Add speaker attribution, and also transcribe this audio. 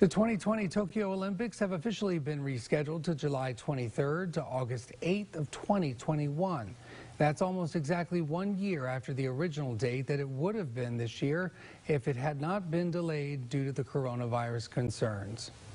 Speaker 1: The 2020 Tokyo Olympics have officially been rescheduled to July 23rd to August 8th of 2021. That's almost exactly 1 year after the original date that it would have been this year if it had not been delayed due to the coronavirus concerns.